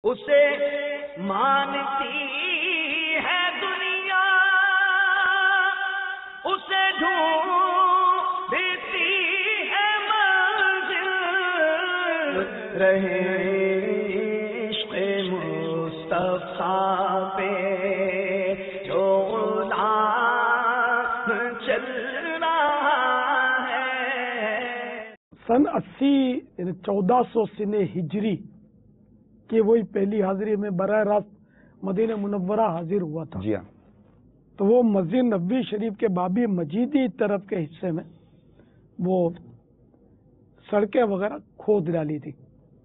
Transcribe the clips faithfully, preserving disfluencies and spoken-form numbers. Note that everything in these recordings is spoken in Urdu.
اسے مانتی ہے دنیا، اسے ڈھونڈتی ہے منزل، رہے عشق مصطفیٰ پہ جو غلام چل رہا ہے۔ سن اسی یعنی چودہ سو سن ہجری کہ وہی پہلی حاضری میں براہ راست مدینہ منورہ حاضر ہوا تھا۔ جی ہاں۔ تو وہ مسجد نبوی شریف کے بابی مجیدی طرف کے حصے میں وہ سڑکیں وغیرہ کھود ڈالی تھی،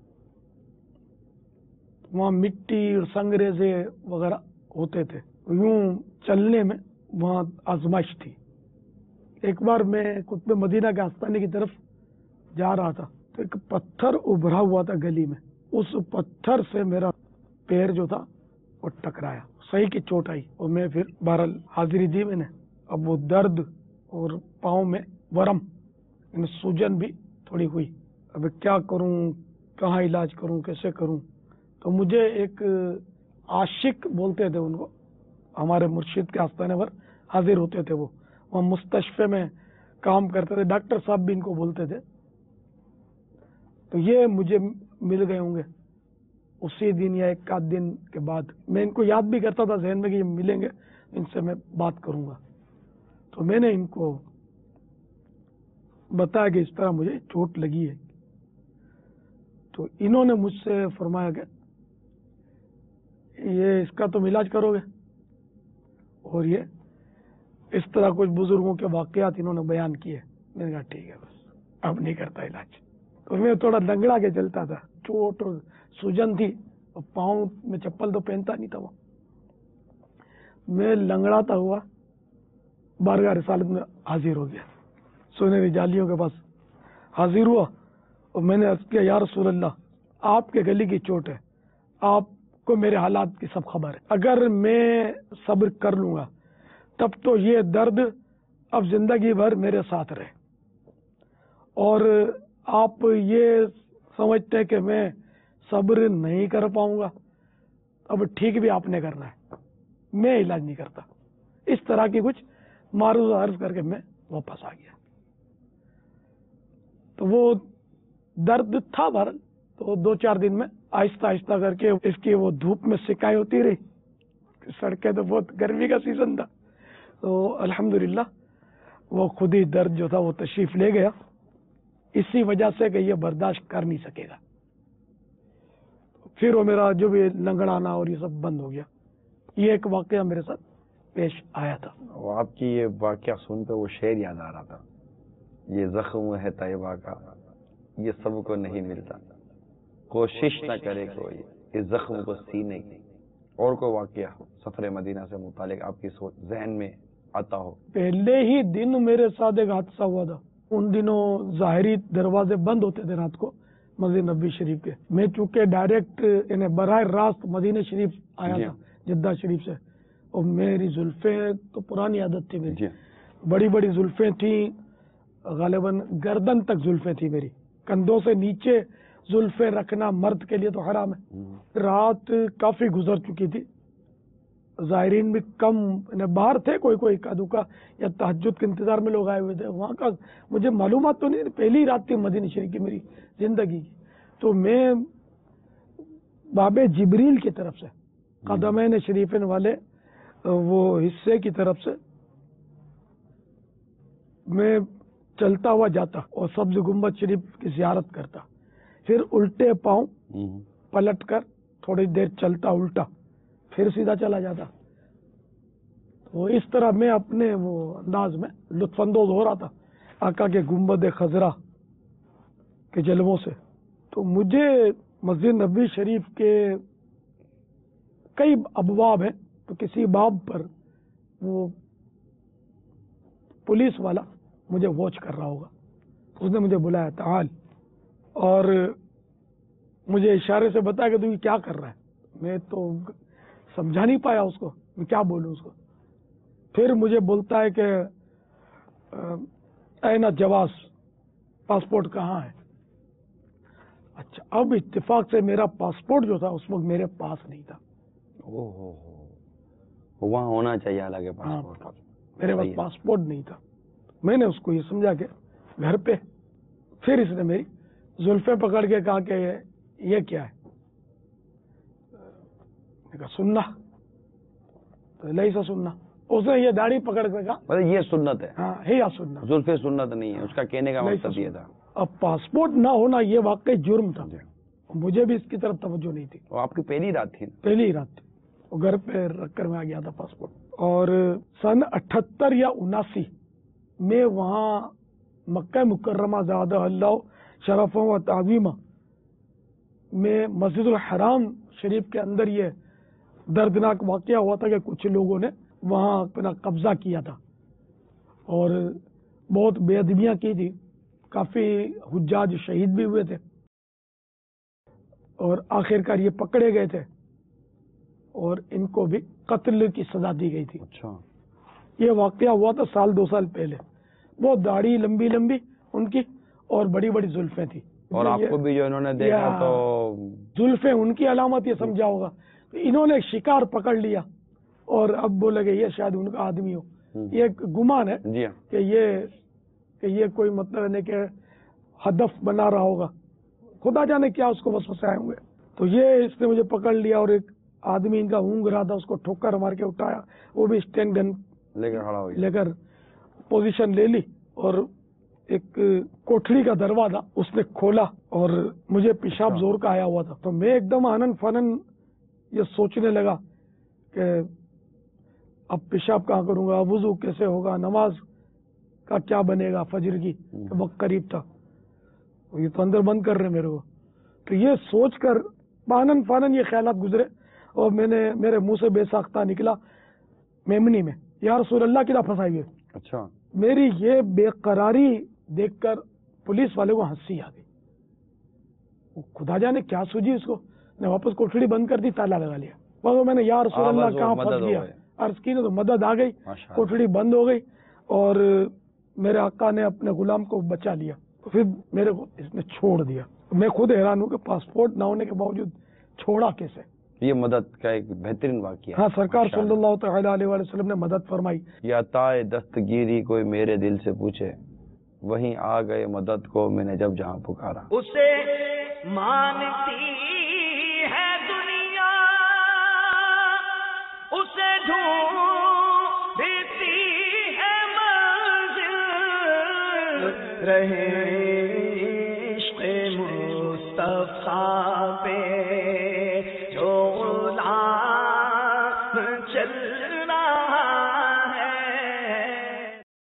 وہاں مٹی اور سنگریزے وغیرہ ہوتے تھے، یوں چلنے میں وہاں آزمائش تھی۔ ایک بار میں قطب مدینہ کے آستانے کی طرف جا رہا تھا تو ایک پتھر ابھرا ہوا تھا گلی میں، اس پتھر سے میرا پیر جو تھا وہ ٹکرایا، صحیح کی چوٹ آئی، اور میں پھر بہرحال حاضری دی میں نے۔ اب وہ درد اور پاؤں میں ورم، یعنی سوجن بھی تھوڑی ہوئی، اب کیا کروں، کہاں علاج کروں، کیسے کروں؟ تو مجھے ایک عاشق بولتے تھے ان کو، ہمارے مرشد کے آستانے پر حاضر ہوتے تھے، وہ وہاں مستشفے میں کام کرتے تھے، ڈاکٹر صاحب بھی ان کو بولتے تھے۔ تو یہ مجھے مل گئے ہوں گے اسی دن یا ایک آدھ دن کے بعد۔ میں ان کو یاد بھی کرتا تھا ذہن میں کہ یہ ملیں گے، ان سے میں بات کروں گا۔ تو میں نے ان کو بتایا کہ اس طرح مجھے چوٹ لگی ہے، تو انہوں نے مجھ سے فرمایا کہ یہ اس کا تم علاج کرو گے، اور یہ اس طرح کچھ بزرگوں کے واقعات انہوں نے بیان کیے۔ میں نے کہا ٹھیک ہے، بس اب نہیں کرتا علاج۔ تو میں تھوڑا لنگڑا کے چلتا تھا، چوٹ اور سوجن تھی، اور پاؤں میں چپل تو پہنتا نہیں تھا، وہ میں لنگڑاتا ہوا بارگاہ رسالت میں حاضر ہو گیا، سنہری جالیوں کے پاس حاضر ہوا، اور میں نے عرض کیا یا رسول اللہ، آپ کے گلی کی چوٹ ہے، آپ کو میرے حالات کی سب خبر ہے، اگر میں صبر کر لوں گا تب تو یہ درد اب زندگی بھر میرے ساتھ رہے، اور آپ یہ سمجھتے ہیں کہ میں صبر نہیں کر پاؤں گا، اب ٹھیک بھی آپ نے کرنا ہے، میں علاج نہیں کرتا۔ اس طرح کی کچھ معروض عرض کر کے میں واپس آ گیا۔ تو وہ درد تھا بہرحال، تو دو چار دن میں آہستہ آہستہ کر کے اس کی وہ دھوپ میں سکائی ہوتی رہی، سڑکیں تو بہت گرمی کا سیزن تھا، تو الحمدللہ وہ خود ہی درد جو تھا وہ تشریف لے گیا، اسی وجہ سے کہ یہ برداشت کر نہیں سکے گا۔ پھر وہ میرا جو بھی لنگڑانا اور یہ سب بند ہو گیا۔ یہ ایک واقعہ میرے ساتھ پیش آیا تھا۔ آپ کی یہ واقعہ سن کر وہ شعر یاد آ رہا تھا، یہ زخم ہے طیبہ کا، یہ سب کو نہیں ملتا، کوشش نہ کرے کوئی اس زخم کو سینے کی۔ اور کوئی واقعہ سفر مدینہ سے متعلق آپ کی سوچ ذہن میں آتا ہو؟ پہلے ہی دن میرے ساتھ ایک حادثہ ہوا تھا، ان دنوں ظاہری دروازے بند ہوتے تھے رات کو مسجد نبوی شریف کے، میں چونکہ ڈائریکٹ یعنی براہ راست مدینہ شریف آیا تھا جدہ شریف سے، اور میری زلفیں تو پرانی عادت تھی میری، بڑی بڑی زلفیں تھیں، غالباً گردن تک زلفیں تھیں میری، کندھوں سے نیچے زلفیں رکھنا مرد کے لیے تو حرام ہے۔ رات کافی گزر چکی تھی، زائرین بھی کم، باہر تھے کوئی کوئی کا دکا، یا تہجد کے انتظار میں لوگ آئے ہوئے تھے، وہاں کا مجھے معلومات تو نہیں، پہلی رات تھی مدینہ شریف کی میری زندگی کی۔ تو میں باب جبریل کی طرف سے قدمین شریفین والے وہ حصے کی طرف سے میں چلتا ہوا جاتا اور سبز گنبد شریف کی زیارت کرتا، پھر الٹے پاؤں پلٹ کر تھوڑی دیر چلتا الٹا، پھر سیدھا چلا جاتا۔ تو اس طرح میں اپنے وہ انداز میں لطف اندوز ہو رہا تھا آقا کے گنبد خضرا کے جلووں سے۔ تو مجھے مسجد نبوی شریف کے کئی ابواب ہیں، تو کسی باب پر وہ پولیس والا مجھے واچ کر رہا ہوگا، اس نے مجھے بلایا تعال، اور مجھے اشارے سے بتایا کہ تو یہ کیا کر رہا ہے۔ میں تو سمجھا نہیں پایا اس کو، میں کیا بولوں اس کو۔ پھر مجھے بولتا ہے کہ اینا جواز، پاسپورٹ کہاں ہے؟ अच्छा, अब इत्तेफाक से मेरा पासपोर्ट जो था उस वक्त मेरे पास नहीं था। ओहो हो, वहाँ होना चाहिए हालांकि हाँ, पासपोर्ट। मेरे पास सही है। पासपोर्ट नहीं था। मैंने उसको ये समझा के घर पे, फिर इसने मेरी जुल्फे पकड़ के कहा कि ये क्या है? मैंने कहा सुन्ना। तो नहीं सा सुन्ना। उसने ये दाढ़ी पकड़ के कहा मतलब ये सुन्नत है, हाँ है या सुन्ना। जुल्फे सुन्नत नहीं है, उसका कहने का नहीं मकसद सा ये सुन्ना। था। अब पासपोर्ट ना होना ये वाकई जुर्म था। जी। मुझे भी इसकी तरफ तवज्जो नहीं थी। वो आपकी पहली रात थी ना? पहली ही रात थी, वो घर पे रख कर मैं आ गया था पासपोर्ट। और सन अठहत्तर या उनासी में वहाँ मक्का मुकर्रमा ज़ादा अल्लाह शरफ़ व ताज़ीमा में मस्जिदुल हराम शरीफ के अंदर ये दर्दनाक वाक़या हुआ था कि कुछ लोगों ने वहाँ अपना कब्जा किया था और बहुत बेअदबियाँ की थी। काफ़ी हुज्जाज शहीद भी हुए थे और आखिरकार ये पकड़े गए थे और इनको भी कत्ल की सजा दी गई थी। अच्छा, ये वाक़या हुआ था साल दो साल पहले। बहुत दाढ़ी लंबी लंबी उनकी और बड़ी बड़ी जुल्फें थी। और आपको भी जो इन्होंने देखा तो जुल्फें उनकी अलामत ये समझा होगा। तो इन्होंने शिकार पकड़ लिया और अब बोले कि ये शायद उनका आदमी हो। ये एक गुमान है जी हाँ, कि ये कि ये कोई मतलब नहीं कि हदफ बना रहा होगा, खुदा जाने क्या उसको बस फंसाए होंगे। तो ये इसने मुझे पकड़ लिया और एक आदमी इनका ऊँग रहा था, उसको ठोकर मार के उठाया। वो भी स्टैंड गन लेकर खड़ा हो गया। लेकर पोजीशन ले ली और एक कोठरी का दरवाजा उसने खोला और मुझे पेशाब अच्छा। जोर का आया हुआ था। तो मैं एकदम आनन फानन ये सोचने लगा कि अब पेशाब कहाँ करूंगा, वुजू कैसे होगा, नमाज का क्या बनेगा, फजर की वक्त करीब था। ये तो अंदर बंद कर रहे मेरे को। तो ये सोच कर आनन फानन ये ख्यालात गुजरे और मैंने मेरे मुंह से बेसाख्ता निकला मेमनी में, या रसूल अल्लाह की फंसाई हुई। अच्छा, मेरी ये बेकरारी देखकर पुलिस वाले को हंसी आ गई। वो खुदा जाने क्या सूझी उसको, ने वापस कोठड़ी बंद कर दी, ताला लगा लिया। बस मैंने या रसूल अल्लाह कहाँ फंस गया अर्ज की, तो मदद आ गई, कोठड़ी बंद हो गई और मेरे आका ने अपने गुलाम को बचा लिया। तो फिर मेरे को इसने छोड़ दिया। मैं खुद हैरान हूँ कि पासपोर्ट ना होने के बावजूद छोड़ा कैसे। ये मदद का एक बेहतरीन वाक़या। हाँ, सरकार सल्लल्लाहु अलैहि वसल्लम ने मदद फरमाई। या ताए दस्तगीरी कोई मेरे दिल से पूछे, वहीं आ गए मदद को मैंने जब जहां पुकारा। उसे मानती है दुनिया, उसे ढूंढती है मंजिल, रहे